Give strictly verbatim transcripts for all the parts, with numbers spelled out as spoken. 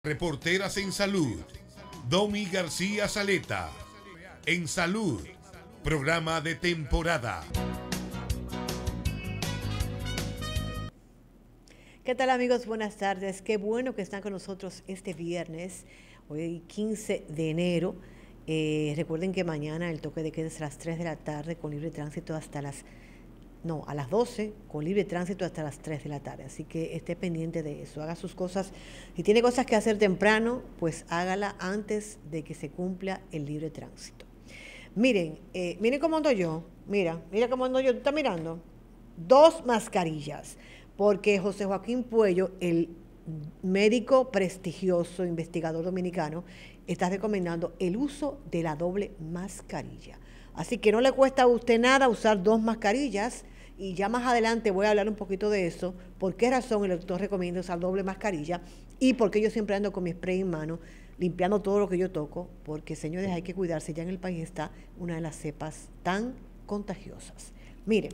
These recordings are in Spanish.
Reporteras en Salud, Domi García Saleta. En Salud, programa de temporada. ¿Qué tal, amigos? Buenas tardes. Qué bueno que están con nosotros este viernes, hoy quince de enero. Eh, recuerden que mañana el toque de queda es a las tres de la tarde con libre tránsito hasta las... No, a las doce, con libre tránsito hasta las tres de la tarde. Así que esté pendiente de eso. Haga sus cosas. Si tiene cosas que hacer temprano, pues hágala antes de que se cumpla el libre tránsito. Miren, eh, miren cómo ando yo. Mira, mira cómo ando yo. ¿Tú estás mirando? Dos mascarillas. Porque José Joaquín Puello, el médico prestigioso, investigador dominicano, está recomendando el uso de la doble mascarilla. Así que no le cuesta a usted nada usar dos mascarillas. Y ya más adelante voy a hablar un poquito de eso, por qué razón el doctor recomienda usar doble mascarilla y por qué yo siempre ando con mi spray en mano, limpiando todo lo que yo toco, porque, señores, hay que cuidarse. Ya en el país está una de las cepas tan contagiosas. Miren,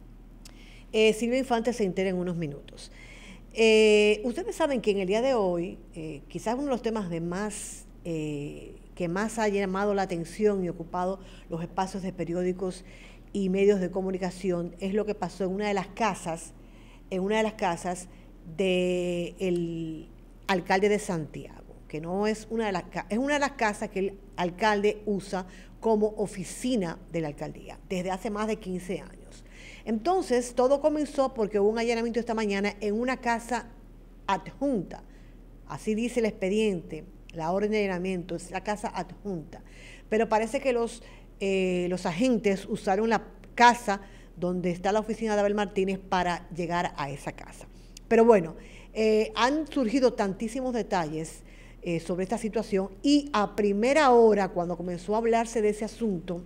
eh, Silvia Infante se entera en unos minutos. Eh, ustedes saben que en el día de hoy, eh, quizás uno de los temas de más, eh, que más ha llamado la atención y ocupado los espacios de periódicos y medios de comunicación es lo que pasó en una de las casas, en una de las casas del alcalde de Santiago, que no es una de las es una de las casas que el alcalde usa como oficina de la alcaldía desde hace más de quince años. Entonces, todo comenzó porque hubo un allanamiento esta mañana en una casa adjunta, así dice el expediente, la orden de allanamiento es la casa adjunta, pero parece que los Eh, los agentes usaron la casa donde está la oficina de Abel Martínez para llegar a esa casa. Pero bueno, eh, han surgido tantísimos detalles eh, sobre esta situación y a primera hora, cuando comenzó a hablarse de ese asunto,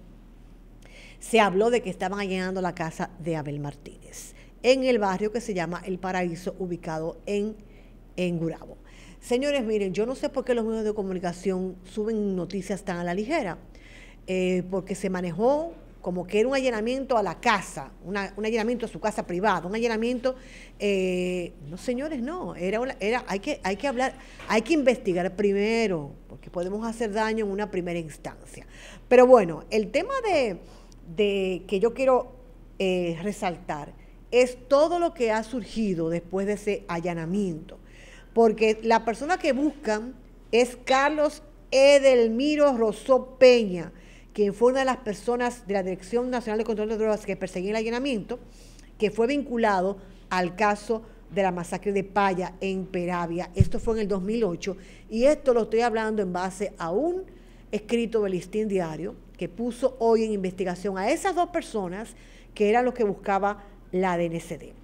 se habló de que estaban allanando la casa de Abel Martínez en el barrio que se llama El Paraíso, ubicado en, en Gurabo. Señores, miren, yo no sé por qué los medios de comunicación suben noticias tan a la ligera. Eh, porque se manejó como que era un allanamiento a la casa, una, un allanamiento a su casa privada, un allanamiento, eh, no, señores, no, era, una, era hay, que, hay que hablar, hay que investigar primero, porque podemos hacer daño en una primera instancia. Pero bueno, el tema de, de que yo quiero eh, resaltar es todo lo que ha surgido después de ese allanamiento, porque la persona que buscan es Carlos Edelmiro Rosó Peña, quien fue una de las personas de la Dirección Nacional de Control de Drogas que perseguía el allanamiento, que fue vinculado al caso de la masacre de Paya en Peravia. Esto fue en el dos mil ocho, y esto lo estoy hablando en base a un escrito del Listín Diario que puso hoy en investigación a esas dos personas que eran los que buscaba la D N C D.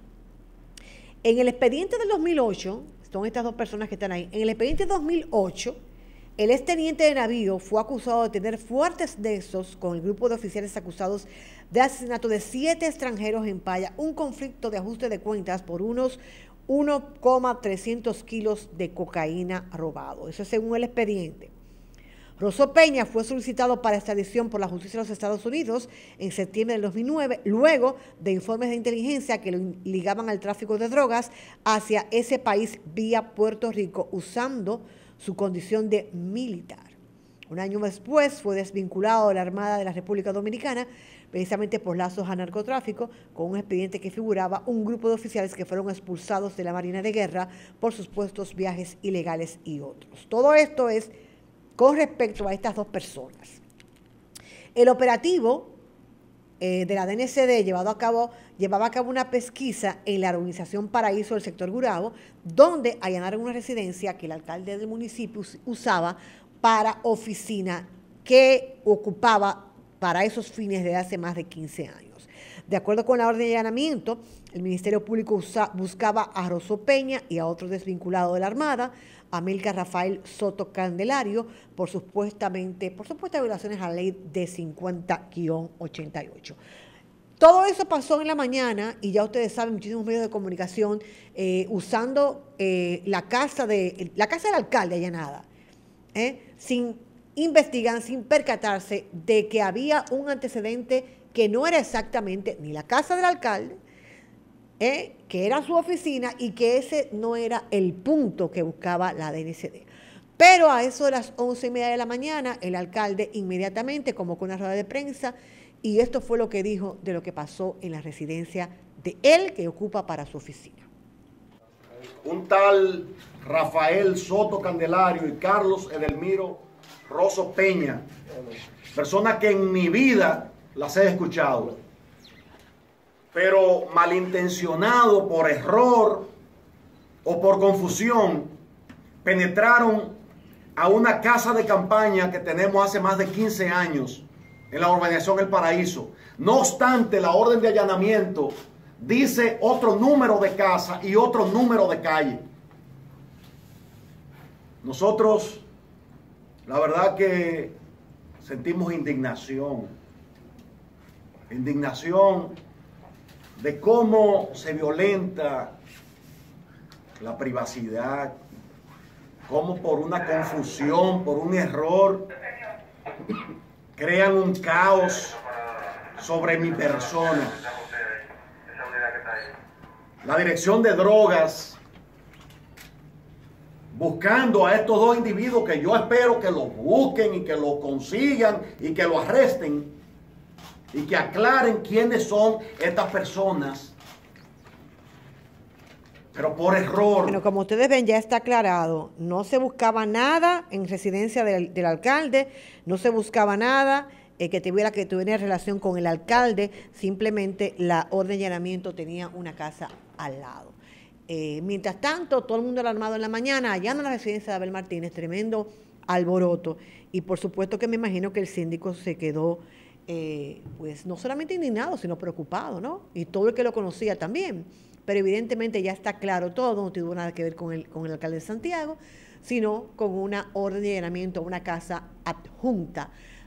En el expediente del dos mil ocho, son estas dos personas que están ahí, en el expediente dos mil ocho, el exteniente de navío fue acusado de tener fuertes nexos con el grupo de oficiales acusados de asesinato de siete extranjeros en Paya, un conflicto de ajuste de cuentas por unos uno coma trescientos kilos de cocaína robado. Eso es según el expediente. Rosó Peña fue solicitado para extradición por la justicia de los Estados Unidos en septiembre del dos mil nueve, luego de informes de inteligencia que lo ligaban al tráfico de drogas hacia ese país vía Puerto Rico, usando su condición de militar. Un año después fue desvinculado de la Armada de la República Dominicana, precisamente por lazos a narcotráfico, con un expediente que figuraba un grupo de oficiales que fueron expulsados de la Marina de Guerra por supuestos viajes ilegales y otros. Todo esto es con respecto a estas dos personas. El operativo eh, de la D N C D llevado a cabo, llevaba a cabo una pesquisa en la urbanización Paraíso del sector Gurabo, donde allanaron una residencia que el alcalde del municipio usaba para oficina que ocupaba para esos fines desde hace más de quince años. De acuerdo con la orden de allanamiento, el Ministerio Público usa, buscaba a Rosó Peña y a otros desvinculados de la Armada, a Milka Rafael Soto Candelario, por supuestamente, por supuestas violaciones a la ley de cincuenta guión ochenta y ocho. Todo eso pasó en la mañana y ya ustedes saben, muchísimos medios de comunicación eh, usando eh, la casa de la casa del alcalde allanada, eh, sin investigar, sin percatarse de que había un antecedente que no era exactamente ni la casa del alcalde, eh, que era su oficina, y que ese no era el punto que buscaba la D N C D. Pero a eso de las once y media de la mañana, el alcalde inmediatamente convocó una rueda de prensa y esto fue lo que dijo de lo que pasó en la residencia de él que ocupa para su oficina. Un tal Rafael Soto Candelario y Carlos Edelmiro Rosso Peña, personas que en mi vida las he escuchado, pero malintencionado por error o por confusión, penetraron a una casa de campaña que tenemos hace más de quince años en la urbanización El Paraíso. No obstante, la orden de allanamiento dice otro número de casa y otro número de calle. Nosotros, la verdad que sentimos indignación, indignación de cómo se violenta la privacidad, cómo por una confusión, por un error, crean un caos sobre mi persona. La Dirección de Drogas, buscando a estos dos individuos que yo espero que los busquen y que los consigan y que lo arresten y que aclaren quiénes son estas personas. Pero por error. Bueno, como ustedes ven, ya está aclarado. No se buscaba nada en residencia del, del alcalde, no se buscaba nada eh, que tuviera que tuviera relación con el alcalde, simplemente la orden de allanamiento tenía una casa al lado. Eh, mientras tanto, todo el mundo alarmado en la mañana, allá en la residencia de Abel Martínez, tremendo alboroto. Y por supuesto que me imagino que el síndico se quedó, eh, pues no solamente indignado, sino preocupado, ¿no? Y todo el que lo conocía también. Pero evidentemente ya está claro todo, no tuvo nada que ver con el, con el alcalde de Santiago, sino con una orden de allanamiento a una casa adjunta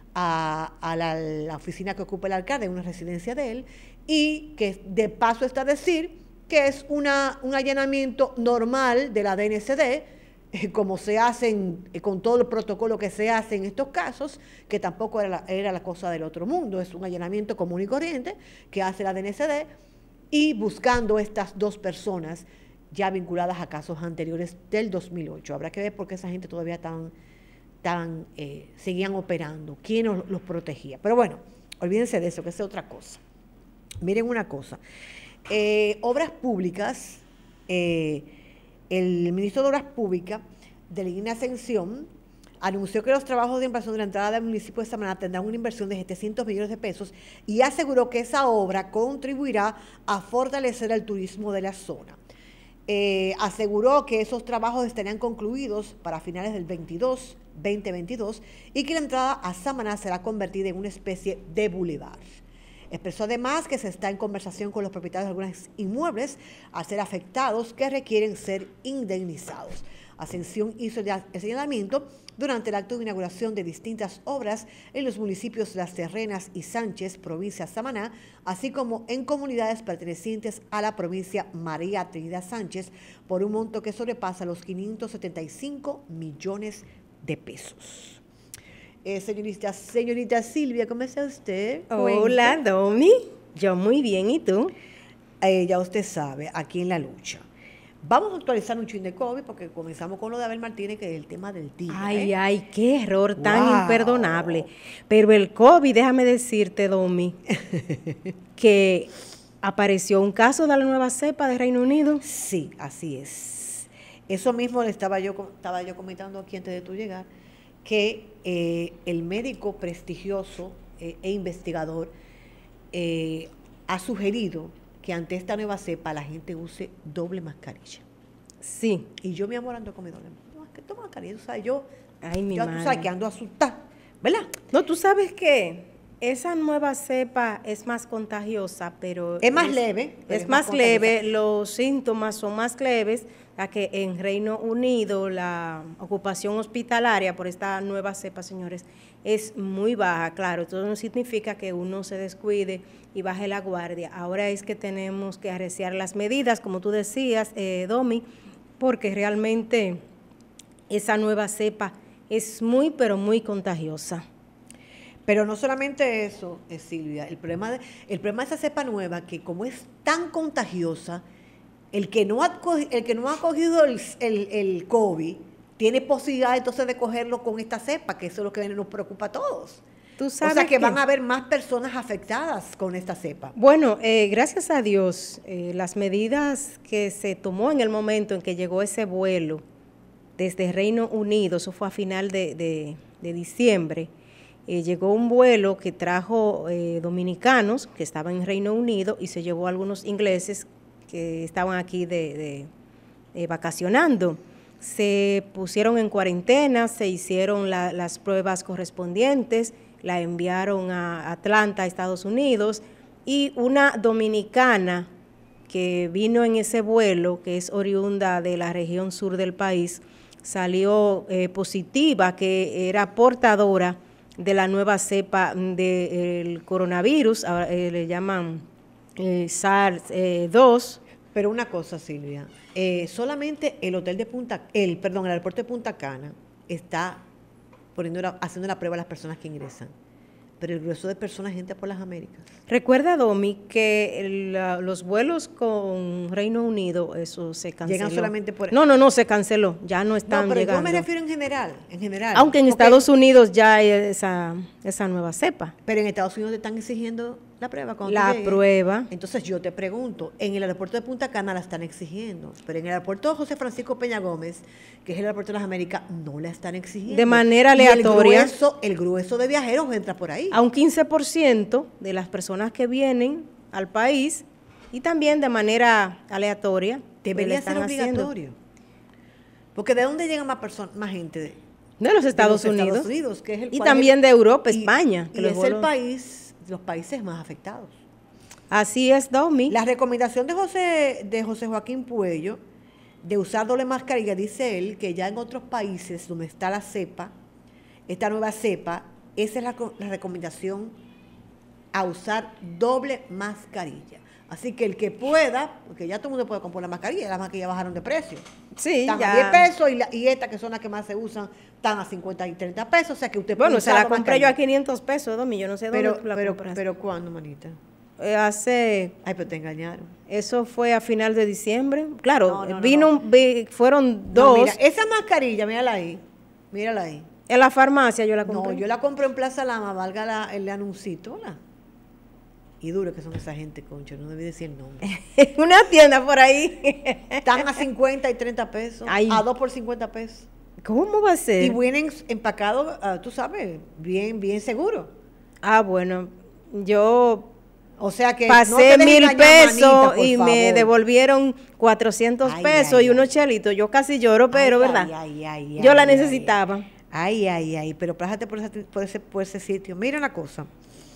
a, a la, la oficina que ocupa el alcalde, una residencia de él, y que de paso está a decir que es una, un allanamiento normal de la D N C D, eh, como se hacen, eh, con todo el protocolo que se hace en estos casos, que tampoco era la, era la cosa del otro mundo, es un allanamiento común y corriente que hace la D N C D, y buscando estas dos personas ya vinculadas a casos anteriores del dos mil ocho. Habrá que ver por qué esa gente todavía estaban, estaban, eh, seguían operando, quién los, los protegía. Pero bueno, olvídense de eso, que es otra cosa. Miren una cosa, eh, Obras Públicas, eh, el ministro de Obras Públicas de Línea Ascensión anunció que los trabajos de ampliación de la entrada del municipio de Samaná tendrán una inversión de setecientos millones de pesos y aseguró que esa obra contribuirá a fortalecer el turismo de la zona. Eh, aseguró que esos trabajos estarían concluidos para finales del veintidós, veinte veintidós y que la entrada a Samaná será convertida en una especie de bulevar. Expresó además que se está en conversación con los propietarios de algunos inmuebles a ser afectados que requieren ser indemnizados. Ascensión hizo el señalamiento durante el acto de inauguración de distintas obras en los municipios Las Terrenas y Sánchez, provincia de Samaná, así como en comunidades pertenecientes a la provincia María Trinidad Sánchez, por un monto que sobrepasa los quinientos setenta y cinco millones de pesos. Eh, señorita, señorita Silvia, ¿cómo está usted? Hola, Cuente. Domi. Yo muy bien, ¿y tú? Eh, ya usted sabe, aquí en la lucha. Vamos a actualizar un chin de COVID porque comenzamos con lo de Abel Martínez, que es el tema del tigre. Ay, ¿eh? ay, qué error tan Wow. imperdonable. Pero el COVID, déjame decirte, Domi, que apareció un caso de la nueva cepa de Reino Unido. Sí, así es. Eso mismo le estaba yo, estaba yo comentando aquí antes de tú llegar, que eh, el médico prestigioso eh, e investigador eh, ha sugerido que ante esta nueva cepa la gente use doble mascarilla. Sí. Y yo, mi amor, ando con mi doble mascarilla. ¿Qué toma mascarilla? O sea, yo, Ay, mi yo tú madre. sabes que ando asustada, ¿verdad? No, tú sabes que esa nueva cepa es más contagiosa, pero... Es más leve. pero Es más contagiosa. leve, los síntomas son más leves, a que en Reino Unido la ocupación hospitalaria por esta nueva cepa, señores, es muy baja. Claro, esto no significa que uno se descuide y baje la guardia. Ahora es que tenemos que arreciar las medidas, como tú decías, eh, Domi, porque realmente esa nueva cepa es muy, pero muy contagiosa. Pero no solamente eso, eh, Silvia, el problema, de, el problema de esa cepa nueva, que como es tan contagiosa, el que no ha, el que no ha cogido el, el, el COVID tiene posibilidad entonces de cogerlo con esta cepa, que eso es lo que nos preocupa a todos. Tú sabes o sea que, que van a haber más personas afectadas con esta cepa. Bueno, eh, gracias a Dios, eh, las medidas que se tomó en el momento en que llegó ese vuelo desde Reino Unido, eso fue a final de, de, de diciembre, eh, llegó un vuelo que trajo eh, dominicanos que estaban en Reino Unido y se llevó a algunos ingleses que estaban aquí de, de, de vacacionando. Se pusieron en cuarentena, se hicieron la, las pruebas correspondientes, la enviaron a Atlanta, Estados Unidos, y una dominicana que vino en ese vuelo, que es oriunda de la región sur del país, salió eh, positiva, que era portadora de la nueva cepa del coronavirus, ahora, eh, le llaman eh, SARS dos. Pero una cosa, Silvia, eh, solamente el hotel de Punta, el, perdón, el aeropuerto de Punta Cana está poniendo la, haciendo la prueba a las personas que ingresan, pero el grueso de personas entra por las Américas. Recuerda, Domi, que el, la, los vuelos con Reino Unido, eso se canceló. Llegan solamente por... No, no, no, se canceló, ya no están no, pero llegando. yo me refiero en general, en general. Aunque en Porque, Estados Unidos ya hay esa, esa nueva cepa. Pero en Estados Unidos te están exigiendo la prueba. Cuando La prueba. Entonces yo te pregunto, en el aeropuerto de Punta Cana la están exigiendo, pero en el aeropuerto José Francisco Peña Gómez, que es el aeropuerto de las Américas, no la están exigiendo. De manera aleatoria. Y el grueso, el grueso de viajeros entra por ahí. A un quince por ciento de las personas que vienen al país y también de manera aleatoria. Debería ser obligatorio. Haciendo. Porque ¿de dónde llega más personas, más gente? De, de los Estados de los Unidos. Estados Unidos que es el y también de Europa, y, España. Que y es vuelos... el país... los países más afectados. Así es, Domi. La recomendación de José, de José Joaquín Puello de usar doble mascarilla, dice él, que ya en otros países donde está la cepa, esta nueva cepa, esa es la, la recomendación a usar doble mascarilla. Así que el que pueda, porque ya todo el mundo puede comprar la mascarilla, las mascarillas bajaron de precio. Sí, están ya. a diez pesos y, la, y estas que son las que más se usan están a cincuenta y treinta pesos, o sea que usted bueno, puede se la compré mascarilla. Yo a quinientos pesos, Domi, yo no sé pero, dónde la pero, compraste. Pero ¿cuándo, manita? Eh, hace... Ay, pero te engañaron. Eso fue a final de diciembre. Claro, no, no, vino, no. Vi, fueron dos. No, mira, esa mascarilla, mírala ahí, mírala ahí. En la farmacia yo la compré. No, yo la compré en Plaza Lama, valga la, el anuncito, ¿la? Y duro que son esa gente, concho, no debí decir el nombre. Una tienda por ahí. Están a cincuenta y treinta pesos, Ay. a dos por cincuenta pesos. ¿Cómo va a ser? Y vienen empacados, uh, tú sabes, bien, bien seguro. Ah, bueno, yo o sea que pasé no mil pesos manita, y favor. me devolvieron cuatrocientos ay, pesos ay, y unos chelitos. Yo casi lloro, pero ay, ¿verdad? Ay, ay, yo ay, la ay, necesitaba. Ay, ay, ay, pero pásate por ese, por, ese, por ese sitio. Mira una cosa.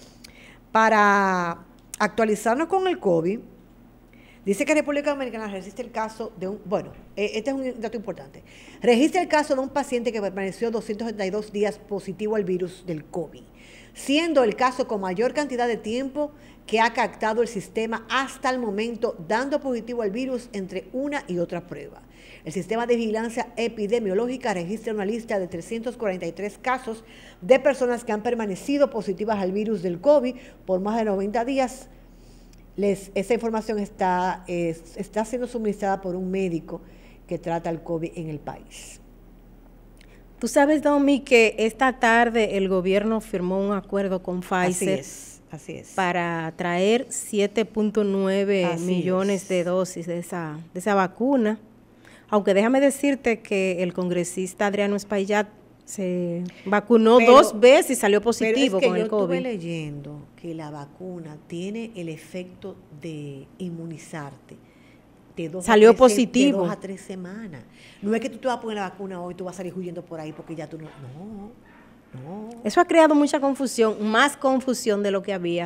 Para actualizarnos con el COVID, dice que República Dominicana registra el caso de un, bueno, eh, este es un dato importante, registra el caso de un paciente que permaneció doscientos setenta y dos días positivo al virus del COVID, siendo el caso con mayor cantidad de tiempo que ha captado el sistema hasta el momento, dando positivo al virus entre una y otra prueba. El sistema de vigilancia epidemiológica registra una lista de trescientos cuarenta y tres casos de personas que han permanecido positivas al virus del COVID por más de noventa días. Les, esa información está, es, está siendo suministrada por un médico que trata el COVID en el país. Tú sabes, Domi, que esta tarde el gobierno firmó un acuerdo con Pfizer. Así es, así es. Para traer siete punto nueve millones es. de dosis de esa, de esa vacuna. Aunque déjame decirte que el congresista Adriano Espaillat se vacunó pero, dos veces y salió positivo pero es que con el yo COVID. Estuve leyendo que la vacuna tiene el efecto de inmunizarte. De dos salió a tres, positivo. De dos a tres semanas. No es que tú te vas a poner la vacuna hoy y tú vas a salir huyendo por ahí porque ya tú no... No, no. Eso ha creado mucha confusión, más confusión de lo que había.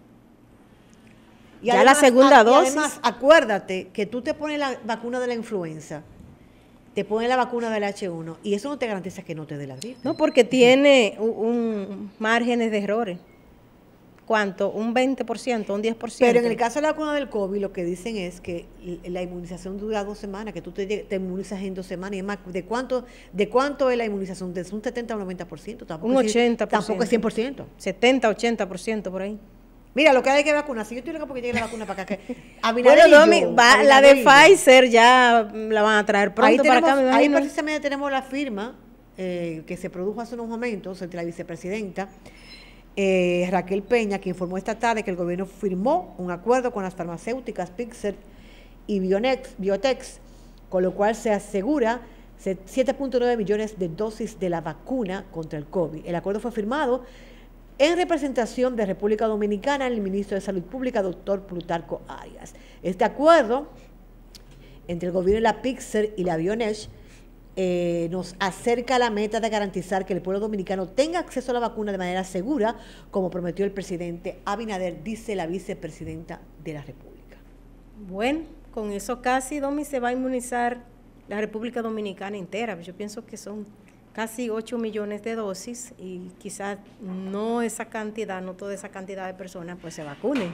Y ya además, la segunda a, dosis. Y además, acuérdate que tú te pones la vacuna de la influenza, te ponen la vacuna del H uno y eso no te garantiza que no te dé la gripe. No, porque tiene un, un márgenes de errores. ¿Cuánto? Un veinte por ciento, un diez por ciento. Pero en el caso de la vacuna del COVID, lo que dicen es que la inmunización dura dos semanas, que tú te, te inmunizas en dos semanas. Y es más, ¿de cuánto, ¿de cuánto es la inmunización? ¿De un setenta o noventa por ciento? Tampoco un ochenta por ciento. Tampoco es cien por ciento. setenta, ochenta por ciento por ahí. Mira, lo que hay que vacunar. Si yo estoy loca porque llegue la vacuna para acá. Que Abinader Bueno, y Domi, yo, va- la Abinader de y yo. Pfizer ya la van a traer pronto Ahí, para tenemos, acá, me ahí imagino. precisamente tenemos la firma eh, que se produjo hace unos momentos entre la vicepresidenta eh, Raquel Peña, que informó esta tarde que el gobierno firmó un acuerdo con las farmacéuticas Pfizer y Bionex, Biotex, con lo cual se asegura siete punto nueve millones de dosis de la vacuna contra el COVID. El acuerdo fue firmado en representación de República Dominicana, el ministro de Salud Pública, doctor Plutarco Arias. Este acuerdo entre el gobierno de la Pfizer y la Bionex eh, nos acerca a la meta de garantizar que el pueblo dominicano tenga acceso a la vacuna de manera segura, como prometió el presidente Abinader, dice la vicepresidenta de la República. Bueno, con eso casi, Domi, se va a inmunizar la República Dominicana entera. Yo pienso que son casi ocho millones de dosis y quizás no esa cantidad, no toda esa cantidad de personas pues se vacunen.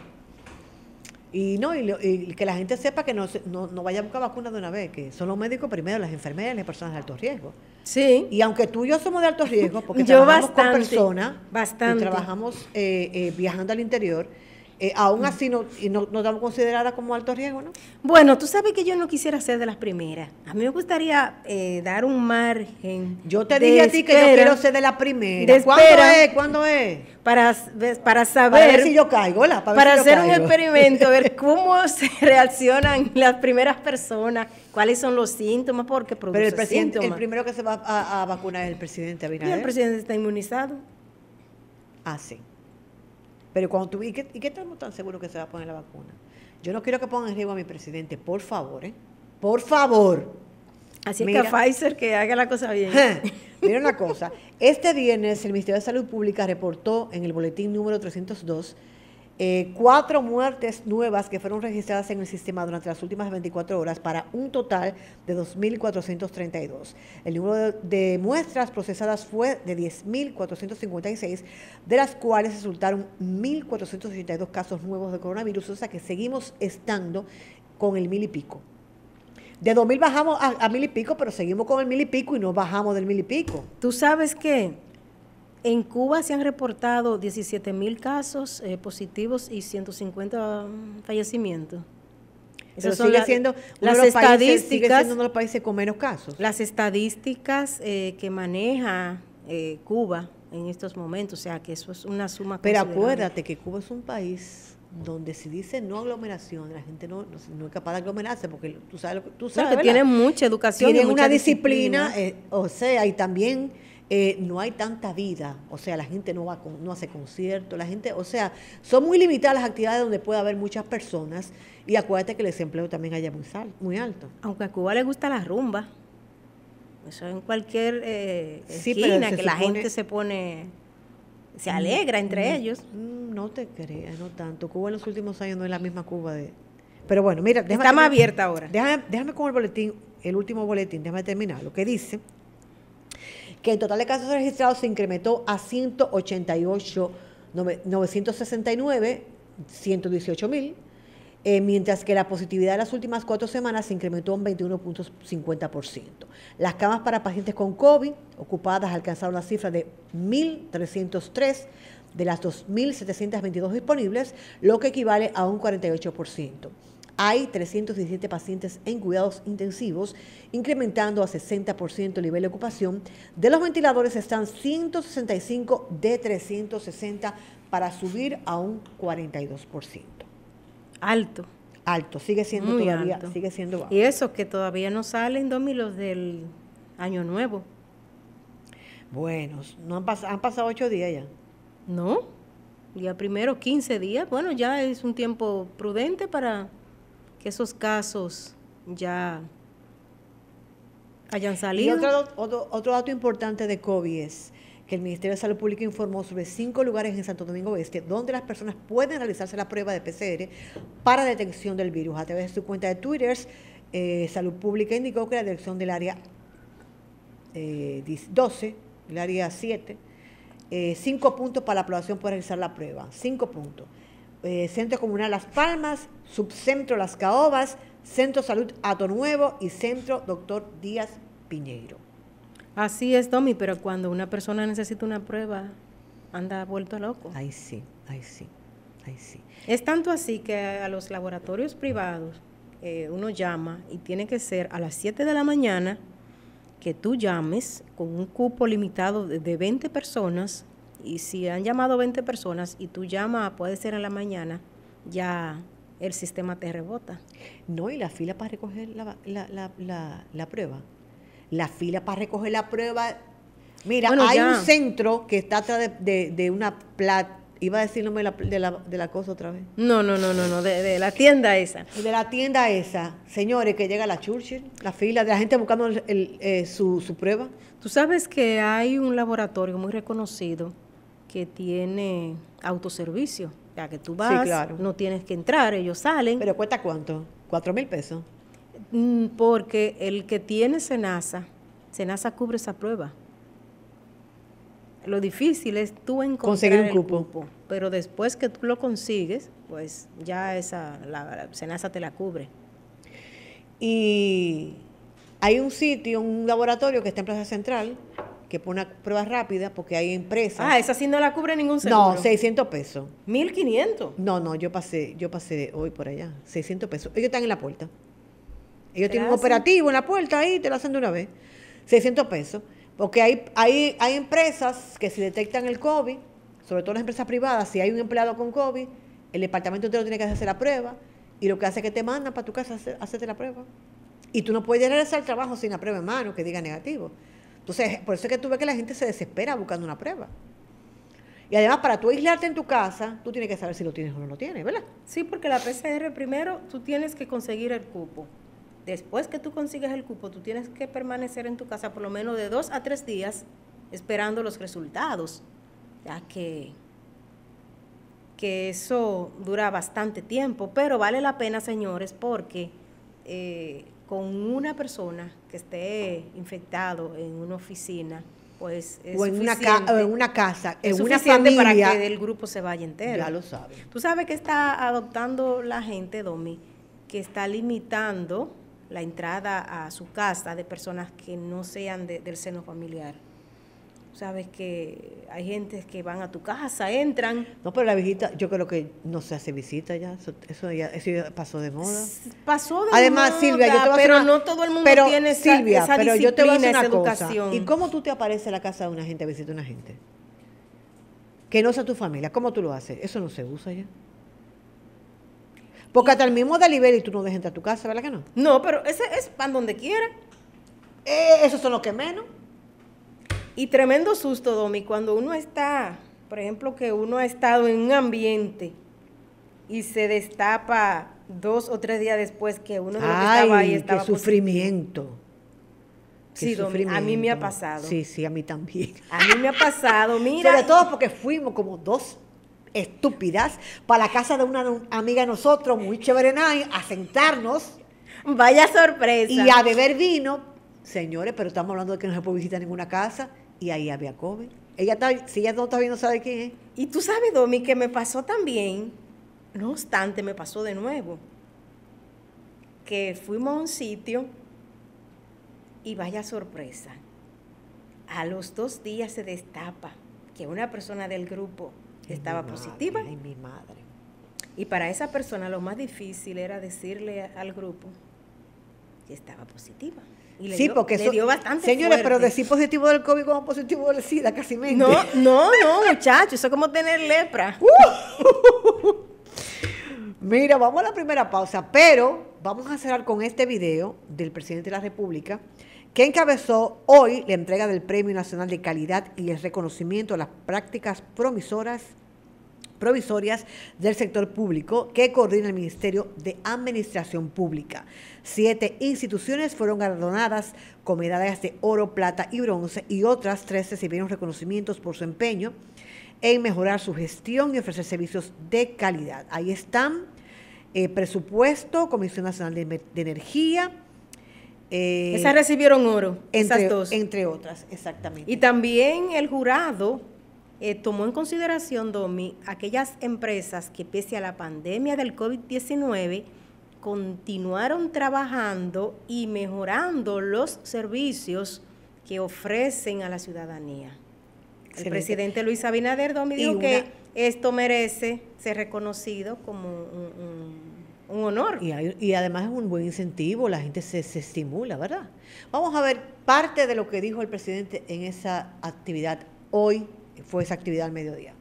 Y no y, lo, y que la gente sepa que no, no, no vaya a buscar vacunas de una vez, que son los médicos primero, las enfermeras y las personas de alto riesgo. Sí. Y aunque tú y yo somos de alto riesgo, porque Yo trabajamos bastante, con personas, bastante. y trabajamos eh, eh, viajando al interior, eh, aún así no, y no, no estamos consideradas como alto riesgo, ¿no? Bueno, tú sabes que yo no quisiera ser de las primeras. A mí me gustaría eh, dar un margen. Yo te de dije a ti que yo espera, quiero ser de la primera. de ¿Cuándo espera. es? ¿Cuándo es? Para, para saber, Para ver si yo caigo, ¿la? Para, ver para si yo hacer un caigo. experimento, ver cómo se reaccionan las primeras personas, cuáles son los síntomas, porque produce Pero el presidente, el síntomas. primero que se va a, a vacunar es el presidente Y Abinader. el presidente está inmunizado. Ah, sí. Pero cuando tú, ¿y qué, ¿y qué estamos tan seguros que se va a poner la vacuna? Yo no quiero que pongan en riesgo a mi presidente, por favor, ¿eh? Por favor. Así Mira. que a Pfizer que haga la cosa bien. Mira una cosa, este viernes el Ministerio de Salud Pública reportó en el boletín número trescientos dos eh, cuatro muertes nuevas que fueron registradas en el sistema durante las últimas veinticuatro horas para un total de dos mil cuatrocientos treinta y dos. El número de, de muestras procesadas fue de diez mil cuatrocientos cincuenta y seis, de las cuales resultaron mil cuatrocientos ochenta y dos casos nuevos de coronavirus, o sea que seguimos estando con el mil y pico. De dos mil bajamos a, a mil y pico, pero seguimos con el mil y pico y no bajamos del mil y pico. Tú sabes que en Cuba se han reportado diecisiete mil casos eh, positivos y ciento cincuenta fallecimientos. Pero Esas son sigue la- siendo uno las de los países, sigue estadísticas, siendo uno de los países con menos casos. las estadísticas eh, que maneja eh, Cuba en estos momentos, o sea que eso es una suma Pero considerable. acuérdate que Cuba es un país donde si dice no aglomeración, la gente no, no, no es capaz de aglomerarse, porque tú sabes lo que tú No, sabes, que ¿verdad? tienen mucha educación y Tienen mucha una disciplina, eh, o sea, y también eh, no hay tanta vida, o sea, la gente no va con, no hace conciertos, la gente, o sea, son muy limitadas las actividades donde puede haber muchas personas, y acuérdate que el desempleo también haya muy, sal, muy alto. Aunque a Cuba le gusta la rumba, eso en cualquier eh, Sí, pero esquina, se que la supone- gente se pone, se alegra entre Mm, ellos. mm, No te creas, no tanto. Cuba en los últimos años no es la misma Cuba de... Pero bueno, mira, déjame Está más terminar- abierta ahora. Déjame, déjame con el boletín, el último boletín, déjame terminar. Lo que dice que el total de casos registrados se incrementó a ciento ochenta y ocho mil novecientos sesenta y nueve, ciento dieciocho mil, eh, mientras que la positividad de las últimas cuatro semanas se incrementó en veintiuno punto cincuenta por ciento. Las camas para pacientes con COVID ocupadas alcanzaron la cifra de mil trescientos tres de las dos mil setecientos veintidós disponibles, lo que equivale a un cuarenta y ocho por ciento. Hay trescientos diecisiete pacientes en cuidados intensivos, incrementando a sesenta por ciento el nivel de ocupación. De los ventiladores están ciento sesenta y cinco de trescientos sesenta para subir a un cuarenta y dos por ciento. Alto. Alto, sigue siendo Muy todavía, alto. sigue siendo bajo. Y eso que todavía no salen, Domi, los del Año Nuevo. Bueno, no han, pas- han pasado ocho días ya. ¿No? Día primero, quince días. Bueno, ya es un tiempo prudente para que esos casos ya hayan Y salido. otro, otro, otro dato importante de COVID es que el Ministerio de Salud Pública informó sobre cinco lugares en Santo Domingo Oeste donde las personas pueden realizarse la prueba de P C R para detección del virus. A través de su cuenta de Twitter, eh, Salud Pública indicó que la dirección del área eh, doce, el área siete, eh, cinco puntos para la población para realizar la prueba. Cinco puntos. Eh, Centro Comunal Las Palmas, Subcentro Las Caobas, Centro Salud Ato Nuevo y Centro Doctor Díaz Piñeiro. Así es, Domi, pero cuando una persona necesita una prueba, anda vuelto loco. Ahí sí, ahí sí. Ay, sí. Es tanto así que a los laboratorios privados eh, uno llama y tiene que ser a las siete de la mañana que tú llames con un cupo limitado de, de veinte personas, y si han llamado veinte personas y tú llamas, puede ser en la mañana, ya el sistema te rebota. No, y la fila para recoger la, la, la, la, la prueba. La fila para recoger la prueba. Mira, Bueno, hay ya. un centro que está atrás de, de, de una plata. Iba a decir el nombre de la, de, la, de la cosa otra vez. No, no, no, no, no, de, de la tienda esa. De la tienda esa, señores, que llega la Churchill, la fila de la gente buscando el, el, eh, su, su prueba. Tú sabes que hay un laboratorio muy reconocido que tiene autoservicio. O sea, que tú vas, Sí, claro. no tienes que entrar, ellos salen. ¿Pero cuesta cuánto? ¿Cuatro mil pesos? Mm, Porque el que tiene Senasa, Senasa cubre esa prueba. Lo difícil es tú encontrar Conseguir un el cupo. cupo, pero después que tú lo consigues, pues ya esa la, la Senasa te la cubre. Y hay un sitio, un laboratorio que está en Plaza Central, que pone una prueba rápida porque hay empresas. Ah, esa sí no la cubre ningún seguro. No, seiscientos pesos. mil quinientos. No, no, yo pasé, yo pasé hoy por allá, seiscientos pesos. Ellos están en la puerta. Ellos ¿Te tienen la un hacen? operativo en la puerta ahí, te lo hacen de una vez. seiscientos pesos. Porque hay, hay, hay empresas que si detectan el COVID, sobre todo las empresas privadas, si hay un empleado con COVID, el departamento entero tiene que hacerse la prueba, y lo que hace es que te mandan para tu casa a hacer- a hacerte la prueba. Y tú no puedes regresar al trabajo sin la prueba en mano que diga negativo. Entonces, por eso es que tú ves que la gente se desespera buscando una prueba. Y además, para tú aislarte en tu casa, tú tienes que saber si lo tienes o no lo tienes, ¿verdad? Sí, porque la P C R primero tú tienes que conseguir el cupo. Después que tú consigues el cupo, tú tienes que permanecer en tu casa por lo menos de dos a tres días esperando los resultados, ya que, que eso dura bastante tiempo, pero vale la pena, señores, porque eh, con una persona que esté infectado en una oficina, pues es O en una, ca- suficiente- o en una casa, es en una suficiente familia. para que el grupo se vaya entero. Ya lo saben. Tú sabes que está adoptando la gente, Domi, que está limitando la entrada a su casa de personas que no sean de- del seno familiar. Tú sabes que hay gente que van a tu casa, entran. No, pero la visita, yo creo que no se hace visita ya. Eso, eso ya, eso ya pasó de moda. Pasó de Además, moda, Silvia, yo te voy a hacer pero una- no todo el mundo pero, tiene esa, Silvia, esa pero yo te voy a disciplina, decir esa una cosa. educación. ¿Y cómo tú te apareces en la casa de una gente a visitar a una gente? Que no sea tu familia. ¿Cómo tú lo haces? Eso no se usa ya. Porque hasta el mismo delivery tú no dejas entrar a tu casa, ¿verdad que no? No, pero ese es pan donde quiera. Eh, esos son los que menos. Y tremendo susto, Domi, cuando uno está, por ejemplo, que uno ha estado en un ambiente y se destapa dos o tres días después que uno de los que estaba ahí Ay, estaba qué sufrimiento. Qué Sí, Domi, a mí me ha sufrimiento. pasado. Sí, sí, a mí también. A mí me ha pasado, mira. Sobre todo porque fuimos como dos estúpidas para la casa de una amiga de nosotros, muy chévere, night, a sentarnos Vaya sorpresa. y a beber vino. Señores, pero estamos hablando de que no se puede visitar ninguna casa y ahí había COVID. Ella está, si ella no está viendo, sabe quién es. Y tú sabes, Domi, que me pasó también, no obstante, me pasó de nuevo, que fuimos a un sitio y vaya sorpresa. A los dos días se destapa que una persona del grupo Ay, estaba mi madre, positiva. Ay, mi madre. Y para esa persona lo más difícil era decirle al grupo que estaba positiva. Y le Sí, dio, porque le eso, dio bastante señores, pero fuerte. decir positivo del COVID como positivo del SIDA, casi mente. No, no, no, muchachos, eso es como tener lepra. Mira, vamos a la primera pausa, pero vamos a cerrar con este video del presidente de la República, que encabezó hoy la entrega del Premio Nacional de Calidad y el reconocimiento a las prácticas promisoras, provisorias del sector público que coordina el Ministerio de Administración Pública. Siete instituciones fueron galardonadas con medallas de oro, plata y bronce, y otras tres recibieron reconocimientos por su empeño en mejorar su gestión y ofrecer servicios de calidad. Ahí están: eh, presupuesto, Comisión Nacional de, de Energía. eh, Esas recibieron oro, entre, esas dos. entre otras, exactamente. Y también el jurado eh, tomó en consideración, Domi, aquellas empresas que pese a la pandemia del COVID diecinueve continuaron trabajando y mejorando los servicios que ofrecen a la ciudadanía. El presidente Luis Abinader Domi dijo que esto merece ser reconocido como un, un, un honor. Y, hay, y además es un buen incentivo, la gente se, se estimula, ¿verdad? Vamos a ver parte de lo que dijo el presidente en esa actividad. Hoy fue esa actividad al mediodía.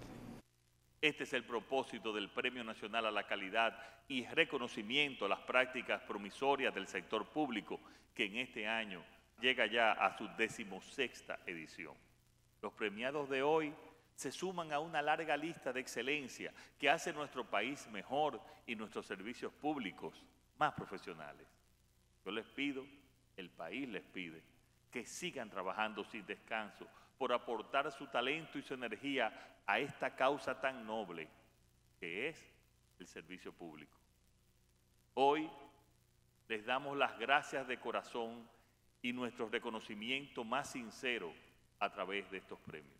Este es el propósito del Premio Nacional a la Calidad y reconocimiento a las prácticas promisorias del sector público, que en este año llega ya a su decimosexta edición. Los premiados de hoy se suman a una larga lista de excelencia que hace nuestro país mejor y nuestros servicios públicos más profesionales. Yo les pido, el país les pide, que sigan trabajando sin descanso por aportar su talento y su energía a esta causa tan noble que es el servicio público. Hoy les damos las gracias de corazón y nuestro reconocimiento más sincero a través de estos premios.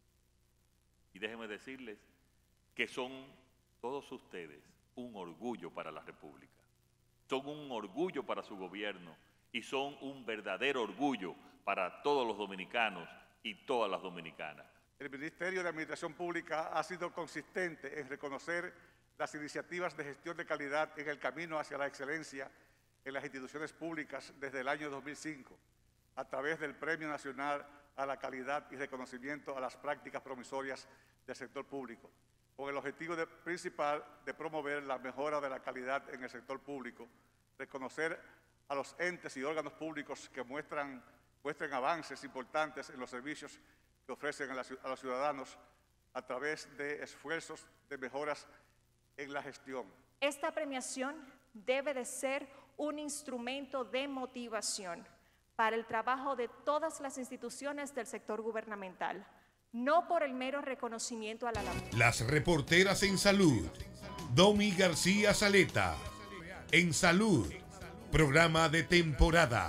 Y déjenme decirles que son todos ustedes un orgullo para la República, son un orgullo para su gobierno y son un verdadero orgullo para todos los dominicanos y todas las dominicanas. El Ministerio de Administración Pública ha sido consistente en reconocer las iniciativas de gestión de calidad en el camino hacia la excelencia en las instituciones públicas desde el año dos mil cinco, a través del Premio Nacional a la Calidad y Reconocimiento a las Prácticas Promisorias del Sector Público, con el objetivo de, principal de promover la mejora de la calidad en el sector público, reconocer a los entes y órganos públicos que muestran, muestren avances importantes en los servicios que ofrecen a, la, a los ciudadanos a través de esfuerzos de mejoras en la gestión. Esta premiación debe de ser un instrumento de motivación para el trabajo de todas las instituciones del sector gubernamental, no por el mero reconocimiento a la labor. Las reporteras en salud. Domi García Saleta. En salud, programa de temporada.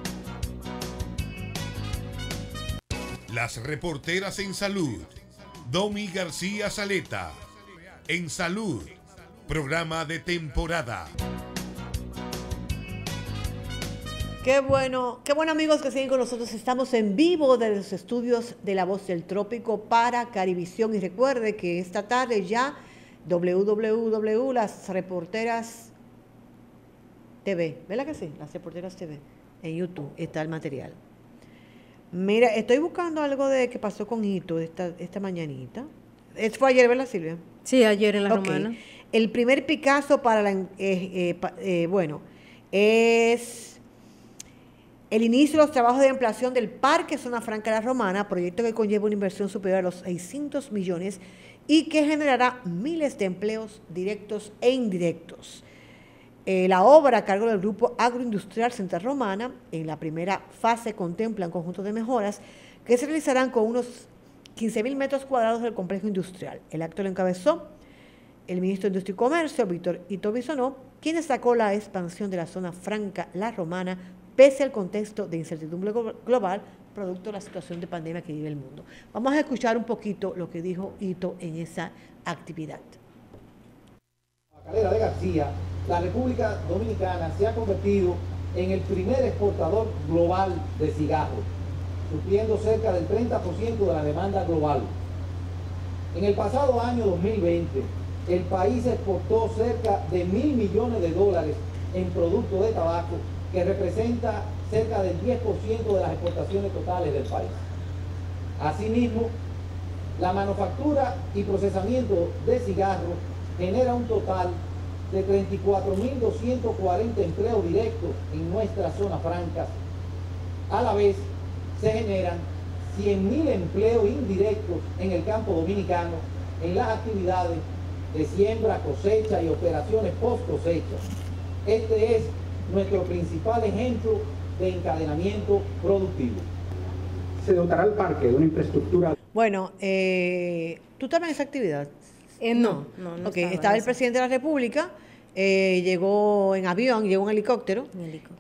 Las reporteras en salud. Domi García Saleta. En salud, programa de temporada. Qué bueno, qué bueno amigos que siguen con nosotros. Estamos en vivo desde los estudios de La Voz del Trópico para Carivisión. Y recuerde que esta tarde ya doble u doble u doble u punto las reporteras T V, ¿verdad que sí? Las reporteras T V. En YouTube está el material. Mira, estoy buscando algo de que pasó con Hito esta, esta mañanita. ¿Eso fue ayer, verdad, Silvia? Sí, ayer en La okay. Romana. El primer Picasso para la... Eh, eh, pa, eh, bueno, es el inicio de los trabajos de ampliación del Parque Zona Franca La Romana, proyecto que conlleva una inversión superior a los seiscientos millones y que generará miles de empleos directos e indirectos. Eh, la obra a cargo del Grupo Agroindustrial Central Romana, en la primera fase contempla un conjunto de mejoras que se realizarán con unos quince mil metros cuadrados del complejo industrial. El acto lo encabezó el ministro de Industria y Comercio, Víctor Ito Bisonó, quien destacó la expansión de la zona franca La Romana pese al contexto de incertidumbre global producto de la situación de pandemia que vive el mundo. Vamos a escuchar un poquito lo que dijo Ito en esa actividad. Calera de García, la República Dominicana se ha convertido en el primer exportador global de cigarros, supliendo cerca del treinta por ciento de la demanda global. En el pasado año dos mil veinte, el país exportó cerca de mil millones de dólares en productos de tabaco, que representa cerca del diez por ciento de las exportaciones totales del país. Asimismo, la manufactura y procesamiento de cigarros genera un total de treinta y cuatro mil doscientos cuarenta empleos directos en nuestras zonas francas. A la vez, se generan cien mil empleos indirectos en el campo dominicano en las actividades de siembra, cosecha y operaciones post cosecha. Este es nuestro principal ejemplo de encadenamiento productivo. Se dotará el parque de una infraestructura. Bueno, eh, ¿tú estabas en esa actividad? Eh, no, no, no. Okay, estaba, estaba el presidente de la República, eh, llegó en avión, llegó en helicóptero, en helicóptero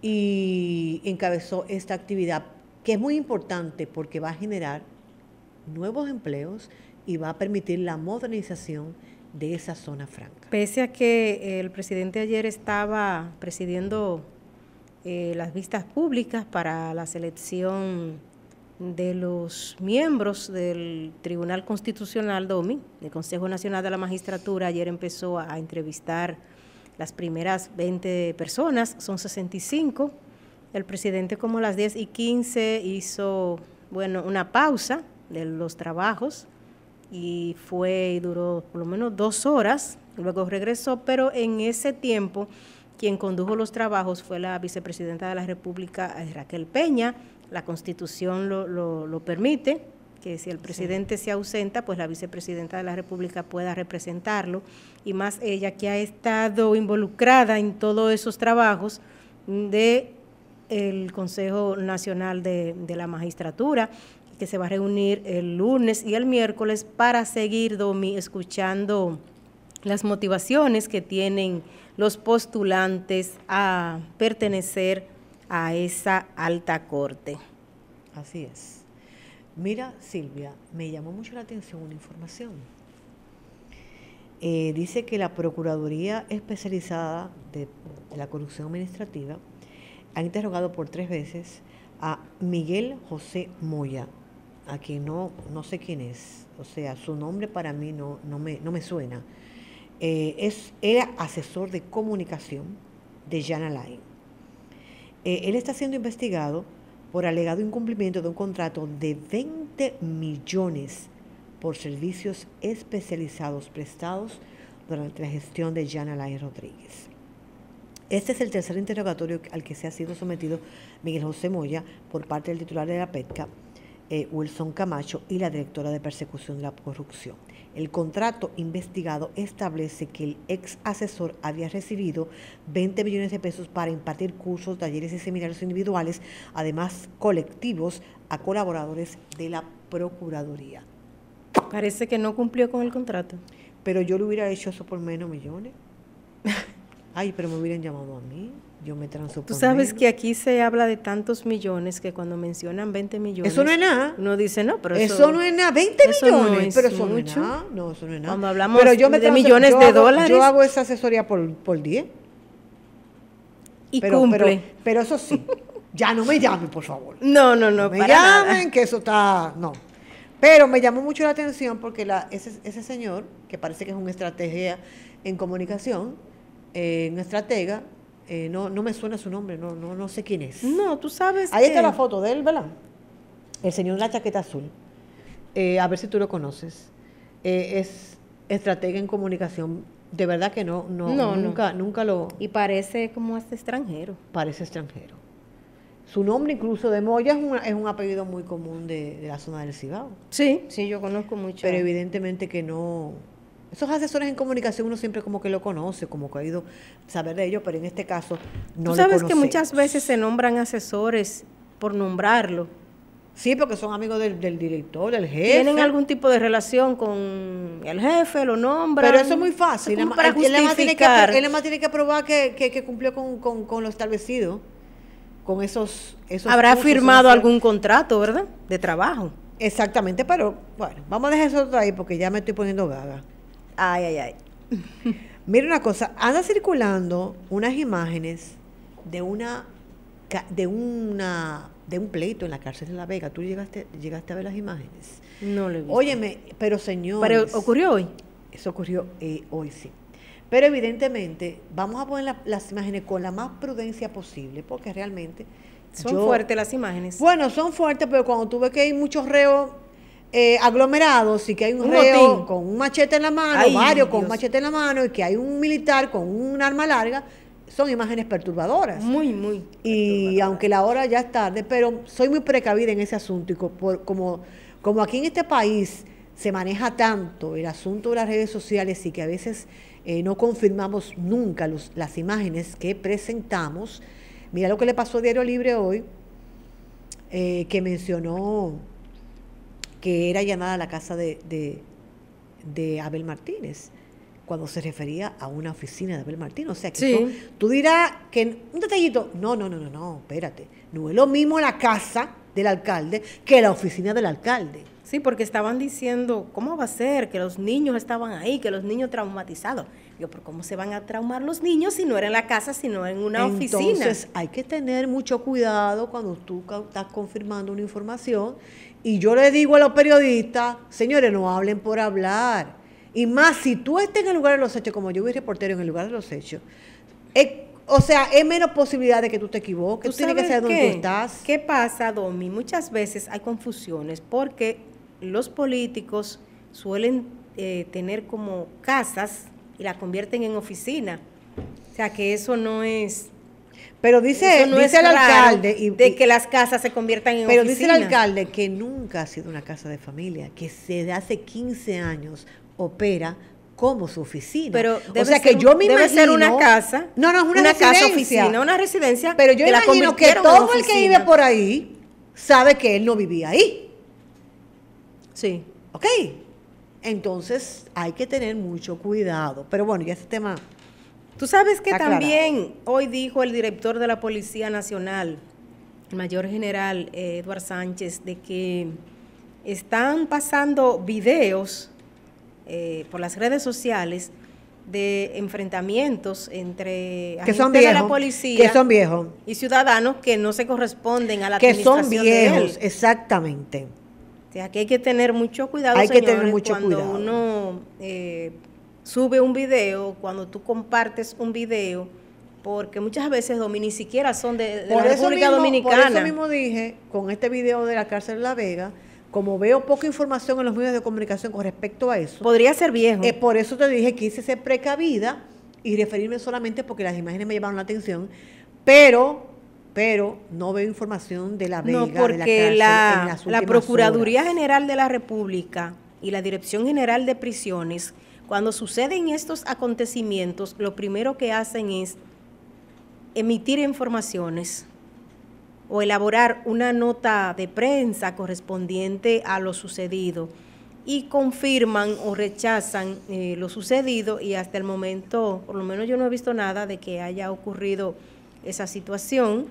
y encabezó esta actividad, que es muy importante porque va a generar nuevos empleos y va a permitir la modernización de esa zona franca. Pese a que el presidente ayer estaba presidiendo eh, las vistas públicas para la selección de los miembros del Tribunal Constitucional, Domi, del Consejo Nacional de la Magistratura, ayer empezó a, a entrevistar las primeras veinte personas, son sesenta y cinco. El presidente como a las diez y quince hizo, bueno, una pausa de los trabajos y fue y duró por lo menos dos horas, luego regresó, pero en ese tiempo quien condujo los trabajos fue la vicepresidenta de la República, Raquel Peña. La Constitución lo, lo, lo permite, que si el presidente sí se ausenta, pues la vicepresidenta de la República pueda representarlo, y más ella que ha estado involucrada en todos esos trabajos de el Consejo Nacional de, de la Magistratura, que se va a reunir el lunes y el miércoles para seguir, Domi, escuchando las motivaciones que tienen los postulantes a pertenecer a esa alta corte. Así es. Mira, Silvia, me llamó mucho la atención una información. Eh, dice que la Procuraduría Especializada de, de la Corrupción Administrativa ha interrogado por tres veces a Miguel José Moya, a quien no, no sé quién es, o sea, su nombre para mí no, no, me, no me suena. Eh, es, era asesor de comunicación de Jan Alain. Eh, él está siendo investigado por alegado incumplimiento de un contrato de veinte millones por servicios especializados prestados durante la gestión de Jan Alain Rodríguez. Este es el tercer interrogatorio al que se ha sido sometido Miguel José Moya por parte del titular de la PETCA, eh, Wilson Camacho, y la directora de persecución de la corrupción. El contrato investigado establece que el ex asesor había recibido veinte millones de pesos para impartir cursos, talleres y seminarios individuales, además colectivos, a colaboradores de la Procuraduría. Parece que no cumplió con el contrato. Pero yo le hubiera hecho eso por menos millones. Ay, pero me hubieran llamado a mí. Yo me transo por Tú sabes menos. que aquí se habla de tantos millones que cuando mencionan veinte millones... Eso no es nada. Uno dice, no, pero eso... Eso no es nada. veinte eso millones. no es pero eso mucho. no es nada. No, eso no es nada. Cuando hablamos pero yo me de transo- millones yo de hago- dólares... Yo hago esa asesoría por, por diez. Y pero, cumple. Pero, pero eso sí. Ya no me llamen, por favor. No, no, no, No me para llamen, nada. que eso está... No. Pero me llamó mucho la atención porque la, ese, ese señor, que parece que es una estrategia en comunicación, eh, un estratega, eh, no, no me suena su nombre, no, no, no sé quién es. No, tú sabes Ahí que- está la foto de él, ¿verdad? El señor en la chaqueta azul. Eh, a ver si tú lo conoces. Eh, es estratega en comunicación. De verdad que no, no, No, no. nunca, nunca lo Y parece como hasta extranjero. parece extranjero. Su nombre incluso de Moya es, una- es un apellido muy común de, de la zona del Cibao. Sí, sí, yo conozco mucho. Pero evidentemente que no. Esos asesores en comunicación uno siempre como que lo conoce, como que ha ido a saber de ellos, pero en este caso no Tú lo sabes que conocemos. muchas veces se nombran asesores por nombrarlo. Sí, porque son amigos del, del director, del jefe. Tienen algún tipo de relación con el jefe, lo nombran. Pero eso es muy fácil. Es como Nada más- para él, nada más tiene que, justificar. él nada más tiene que probar que, que, que cumplió con, con, con lo establecido, con esos, esos Habrá cursos, firmado esos- algún contrato, ¿verdad? De trabajo. Exactamente, pero bueno, vamos a dejar eso ahí porque ya me estoy poniendo gaga. Ay, ay, ay. Mira una cosa, anda circulando unas imágenes de una ca- de una de un pleito en la cárcel de La Vega. ¿Tú llegaste llegaste a ver las imágenes? No lo he visto. Óyeme, pero señor. Pero ocurrió hoy. Eso ocurrió eh, hoy, sí. Pero evidentemente vamos a poner la- las imágenes con la más prudencia posible, porque realmente Son yo- fuertes las imágenes. Bueno, son fuertes, pero cuando tú ves que hay muchos reos eh, aglomerados y que hay un, Un reo motín. con un machete en la mano, Ay, varios con un Dios. machete en la mano, y que hay un militar con un arma larga, son imágenes perturbadoras. Muy, muy. Y aunque la hora ya es tarde, pero soy muy precavida en ese asunto, y co- por- como, como aquí en este país se maneja tanto el asunto de las redes sociales y que a veces eh, no confirmamos nunca los- las imágenes que presentamos. Mira lo que le pasó a Diario Libre hoy, eh, que mencionó que era llamada a la casa de, de, de Abel Martínez, cuando se refería a una oficina de Abel Martínez. O sea, que Sí. son- tú dirás que un detallito, no, no, no, no, no, espérate, no es lo mismo la casa del alcalde que la oficina del alcalde. Sí, porque estaban diciendo, ¿cómo va a ser? Que los niños estaban ahí, que los niños traumatizados. Yo, pero ¿cómo se van a traumar los niños si no era en la casa, sino en una Entonces, oficina? Entonces hay que tener mucho cuidado cuando tú estás confirmando una información. Y yo le digo a los periodistas, señores, no hablen por hablar. Y más, si tú estás en el lugar de los hechos, como yo vi reportero en el lugar de los hechos, es, o sea, es menos posibilidad de que tú te equivoques. Tú tienes que saber dónde tú estás. ¿Qué pasa, Domi? Muchas veces hay confusiones porque los políticos suelen eh, tener como casas y la convierten en oficina. O sea, que eso no es... Pero dice, no dice es el alcalde... Y, de que las casas se conviertan en pero oficina. Pero dice el alcalde que nunca ha sido una casa de familia, que desde hace quince años opera como su oficina. Pero debe o sea, ser, que yo me debe imagino... ser una casa. No, no, es una, una residencia. casa oficina, una residencia. Pero yo que imagino la que todo el que vive por ahí sabe que él no vivía ahí. Sí. ¿Ok? Entonces hay que tener mucho cuidado. Pero bueno, ya ese tema... Tú sabes que aclarado. También hoy dijo el director de la Policía Nacional, el mayor general eh, Eduardo Sánchez, de que están pasando videos eh, por las redes sociales de enfrentamientos entre que son agentes viejos, de la policía que son viejos. y ciudadanos que no se corresponden a la que administración son viejos, de él. exactamente. O sea, que hay que tener mucho cuidado, hay señores, que tener mucho cuando cuidado. uno eh, sube un video, cuando tú compartes un video, porque muchas veces, Domi, ni siquiera son de, de la República mismo, Dominicana. Por eso mismo dije, con este video de la cárcel de La Vega, como veo poca información en los medios de comunicación con respecto a eso. Podría ser viejo. Eh, por eso te dije que quise ser precavida y referirme solamente porque las imágenes me llamaron la atención, pero... pero no veo información de La Vega, no, porque de la cárcel la, en las la Procuraduría horas. General de la República y la Dirección General de Prisiones, cuando suceden estos acontecimientos, lo primero que hacen es emitir informaciones o elaborar una nota de prensa correspondiente a lo sucedido y confirman o rechazan eh, lo sucedido, y hasta el momento, por lo menos yo no he visto nada de que haya ocurrido esa situación,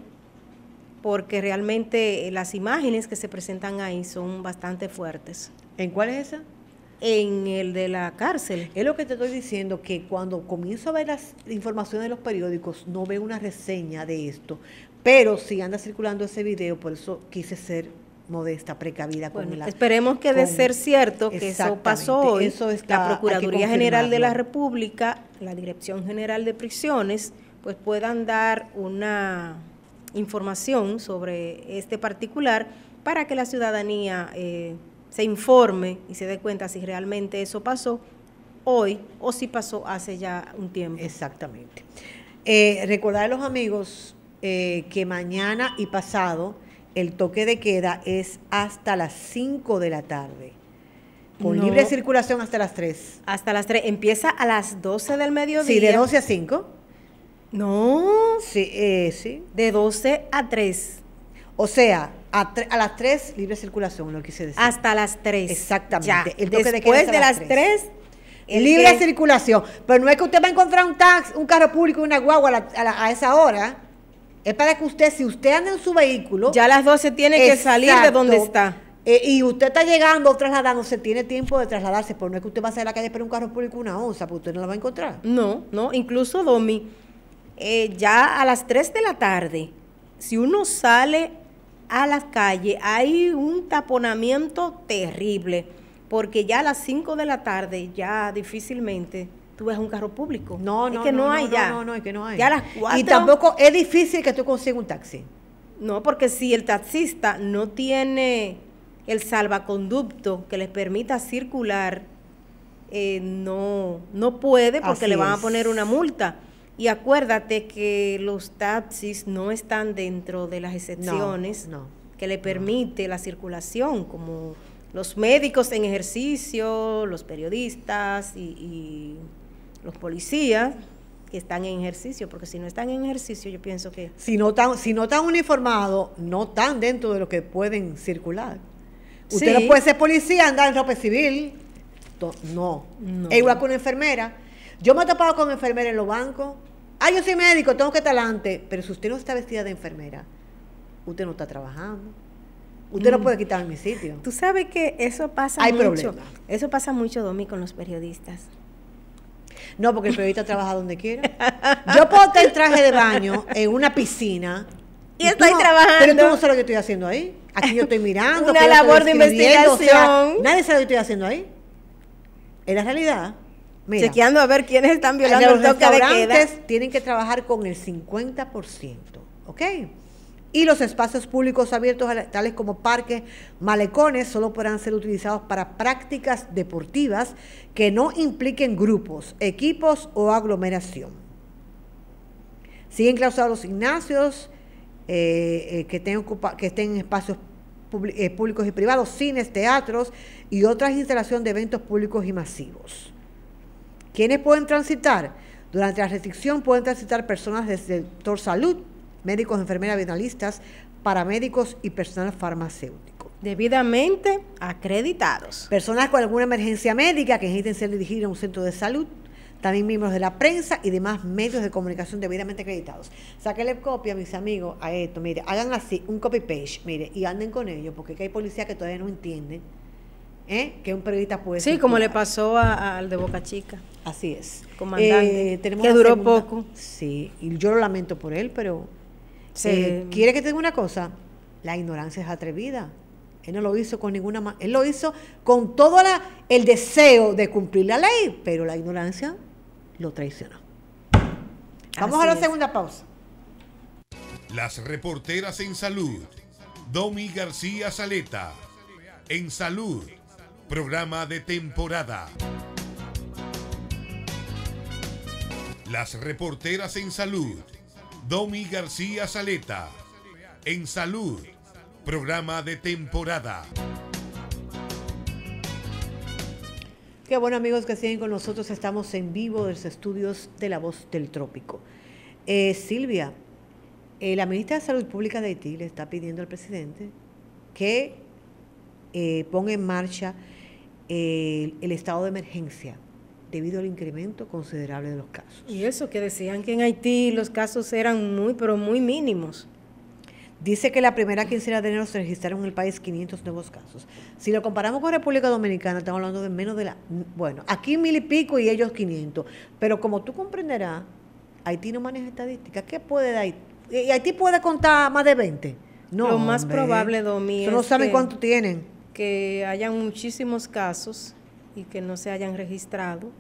porque realmente las imágenes que se presentan ahí son bastante fuertes. ¿En cuál es esa? En el de la cárcel. Es lo que te estoy diciendo, que cuando comienzo a ver las informaciones de los periódicos, no veo una reseña de esto, pero sí anda circulando ese video, por eso quise ser modesta, precavida bueno, con la... Esperemos que con, de ser cierto que eso pasó hoy, eso está, la Procuraduría General de la República, la Dirección General de Prisiones, pues puedan dar una información sobre este particular para que la ciudadanía eh, se informe y se dé cuenta si realmente eso pasó hoy o si pasó hace ya un tiempo. Exactamente. Eh, recordar a los amigos eh, que mañana y pasado el toque de queda es hasta las cinco de la tarde, con no, libre circulación hasta las tres. Hasta las tres. Empieza a las doce del mediodía. Sí, de doce a cinco. No. Sí, eh, sí. De doce a tres. O sea, a, a las tres libre circulación, lo quise decir. Hasta las tres. Exactamente. Ya. El toque Después de, queda de las tres, libre que... circulación. Pero no es que usted va a encontrar un taxi, un carro público y una guagua a, la, a, la, a esa hora. Es para que usted, si usted anda en su vehículo... Ya a las doce tiene exacto, que salir de donde está. Eh, y usted está llegando o trasladándose, tiene tiempo de trasladarse, pero no es que usted va a salir a la calle para un carro público una onza, porque usted no la va a encontrar. No, no, incluso, Domi, eh, ya a las tres de la tarde, si uno sale a la calle, hay un taponamiento terrible, porque ya a las cinco de la tarde ya difícilmente tú ves un carro público. No, no, es que no, no hay no, ya. No, no, no, es que no hay. Ya a las cuatro. Y tampoco es difícil que tú consigas un taxi. No, porque si el taxista no tiene el salvaconducto que les permita circular, eh, no, no puede porque Así le van es. a poner una multa. Y acuérdate que los taxis no están dentro de las excepciones no, no, que le permite no. la circulación, como los médicos en ejercicio, los periodistas y, y los policías que están en ejercicio, porque si no están en ejercicio, yo pienso que... Si no están, si no están uniformados, no están dentro de lo que pueden circular. Usted sí. no puede ser policía, andar en ropa civil. No. no. Es igual que una enfermera. Yo me he topado con enfermera en los bancos. Ah, yo soy médico, tengo que estar adelante. Pero si usted no está vestida de enfermera, usted no está trabajando. Usted Mm. no puede quitar mi sitio. Tú sabes que eso pasa Hay mucho. problema. Eso pasa mucho, Domi, con los periodistas. No, porque el periodista trabaja donde quiera. Yo puedo estar en traje de baño en una piscina. Y tú estoy no- trabajando. Pero tú no sabes lo que estoy haciendo ahí. Aquí yo estoy mirando. Una que yo estoy labor de escribiendo, o sea, investigación. nadie sabe lo que estoy haciendo ahí. En la realidad, mira, Chequeando a ver quiénes están violando los el toque de queda. restaurantes tienen que trabajar con el cincuenta por ciento, ¿ok? Y los espacios públicos abiertos, tales como parques, malecones, solo podrán ser utilizados para prácticas deportivas que no impliquen grupos, equipos o aglomeración. Siguen clausurados los gimnasios eh, eh, que, estén ocupa- que estén en espacios publi- eh, públicos y privados, cines, teatros y otras instalaciones de eventos públicos y masivos. ¿Quiénes pueden transitar? Durante la restricción pueden transitar personas del sector salud, médicos, enfermeras, benalistas, paramédicos y personal farmacéutico. Debidamente acreditados. Personas con alguna emergencia médica que necesiten ser dirigidas a un centro de salud, también miembros de la prensa y demás medios de comunicación debidamente acreditados. Sáquenle copia, mis amigos, a esto, mire, hagan así, un copy page, mire, y anden con ellos, porque aquí hay policías que todavía no entienden ¿eh? que un periodista puede Sí, circular. como le pasó a- a- al de Boca Chica. Así es. Comandante, Eh, tenemos que la duró segunda- poco. Sí, y yo lo lamento por él, pero Sí. eh, ¿quiere que te diga una cosa? La ignorancia es atrevida. Él no lo hizo con ninguna ma- él lo hizo con todo la, el deseo de cumplir la ley, pero la ignorancia lo traicionó. Vamos Así a la es. segunda pausa. Las reporteras en salud. Domi García Saleta. En salud. Programa de temporada. Las reporteras en salud. Domi García Saleta. En salud. Programa de temporada. Qué bueno, amigos que siguen con nosotros. Estamos en vivo de los estudios de La Voz del Trópico. Eh, Silvia, eh, la ministra de Salud Pública de Haití le está pidiendo al presidente que eh, ponga en marcha eh, el estado de emergencia debido al incremento considerable de los casos. Y eso que decían que en Haití los casos eran muy, pero muy mínimos. Dice que la primera quincena de enero se registraron en el país quinientos nuevos casos. Si lo comparamos con República Dominicana, estamos hablando de menos de la... Bueno, aquí mil y pico y ellos quinientos. Pero como tú comprenderás, Haití no maneja estadísticas. ¿Qué puede dar Haití? ¿Y Haití puede contar más de veinte? No, Lo más hombre. probable, Domi, Eso no es saben que- cuánto tienen. Que hayan muchísimos casos y que no se hayan registrado,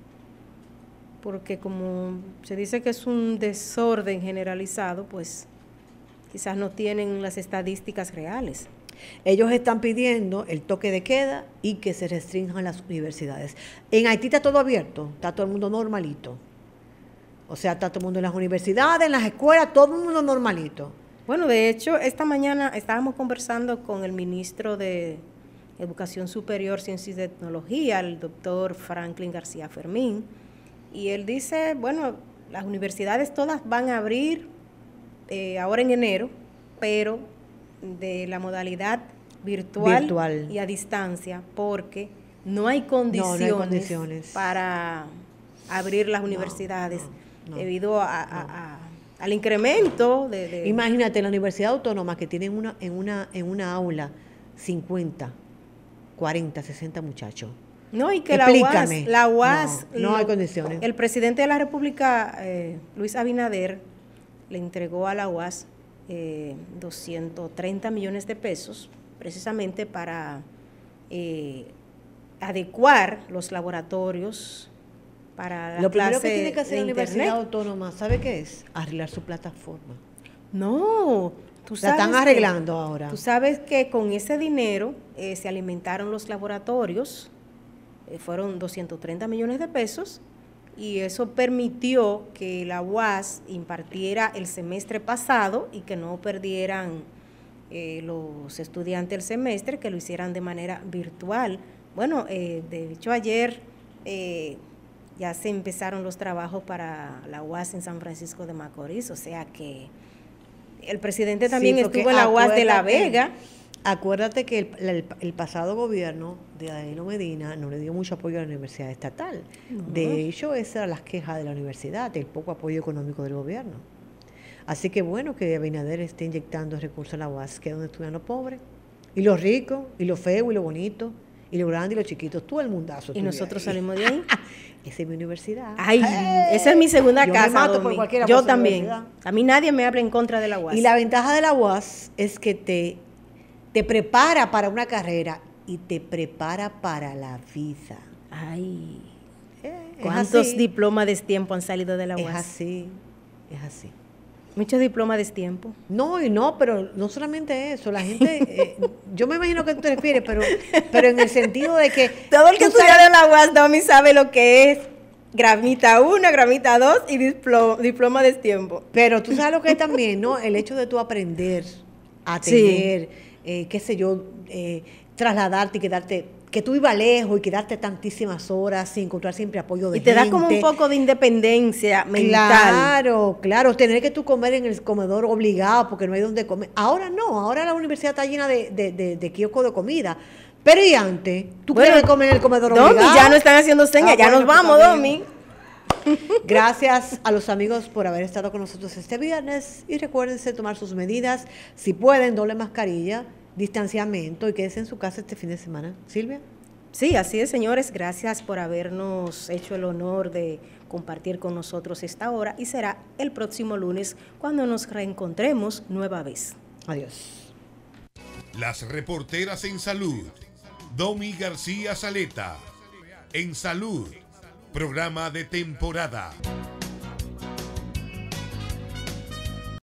porque como se dice que es un desorden generalizado, pues quizás no tienen las estadísticas reales. Ellos están pidiendo el toque de queda y que se restrinjan las universidades. En Haití está todo abierto, está todo el mundo normalito. O sea, está todo el mundo en las universidades, en las escuelas, todo el mundo normalito. Bueno, de hecho, esta mañana estábamos conversando con el ministro de Educación Superior, Ciencia y Tecnología, el doctor Franklin García Fermín, y él dice, bueno, las universidades todas van a abrir eh, ahora en enero, pero de la modalidad virtual, Virtual. y a distancia, porque no hay condiciones, No, no hay condiciones. para abrir las universidades no, no, debido a, a- a- al incremento de... de- Imagínate, la Universidad Autónoma que tiene una, en, una, en una aula cincuenta, cuarenta, sesenta muchachos. No, y que la U A S, Explícame. la U A S, No, no hay lo- condiciones. El presidente de la República, eh, Luis Abinader, le entregó a la U A S eh, doscientos treinta millones de pesos, precisamente para eh, adecuar los laboratorios para la Lo primero clase que tiene que hacer de la Universidad Internet. Autónoma, ¿sabe qué es? Arreglar su plataforma. No, tú La sabes están que- arreglando ahora. Tú sabes que con ese dinero eh, se alimentaron los laboratorios, eh, fueron doscientos treinta millones de pesos, y eso permitió que la U A S impartiera el semestre pasado y que no perdieran eh, los estudiantes el semestre, que lo hicieran de manera virtual. Bueno, eh, de hecho ayer eh, ya se empezaron los trabajos para la U A S en San Francisco de Macorís, o sea que el presidente también Sí, porque estuvo en la U A S de La acuérdate- Vega. Acuérdate que el, el- el pasado gobierno de Danilo Medina no le dio mucho apoyo a la universidad estatal. No. De hecho, esas eran las quejas de la universidad, el poco apoyo económico del gobierno. Así que bueno que Abinader esté inyectando recursos a la U A S, que es donde estudian los pobres. Y los ricos, y los feos, y los bonitos, y los grandes, y los chiquitos, todo el mundazo. Y nosotros salimos de ahí. Esa es mi universidad. Ay, hey, esa es mi segunda yo casa. Me mato por cualquiera yo por también. A mí nadie me habla en contra de la U A S. Y la ventaja de la U A S es que te, te prepara para una carrera y te prepara para la vida. Ay, eh, ¿cuántos diplomas de tiempo han salido de la U A S? Es así, es así. Muchos diplomas de tiempo. No, y no, pero no solamente eso, la gente, eh, yo me imagino que tú te refieres, pero, pero en el sentido de que... Todo el que estudia en la U A S, Domi, sabe lo que es gramita uno, gramita dos y diploma, diploma de tiempo. Pero tú sabes lo que es también, ¿no? El hecho de tú aprender a tener, sí. eh, qué sé yo, eh, trasladarte y quedarte... que tú ibas lejos y quedarte tantísimas horas sin encontrar siempre apoyo de gente. Y te da como un poco de independencia mental. Claro, claro, tener que tú comer en el comedor obligado porque no hay donde comer. Ahora no, ahora la universidad está llena de, de, de, de kioscos de comida. Pero y antes, ¿tú bueno, quieres comer en el comedor Domi, obligado? Ya no están haciendo señas, ah, ya bueno, nos vamos, Domi. Gracias a los amigos por haber estado con nosotros este viernes y recuérdense tomar sus medidas. Si pueden, doble mascarilla, distanciamiento y quédese en su casa este fin de semana. Silvia. Sí, así es, señores. Gracias por habernos hecho el honor de compartir con nosotros esta hora y será el próximo lunes cuando nos reencontremos nueva vez. Adiós. Las reporteras en salud. Domi García Saleta. En salud. Programa de temporada.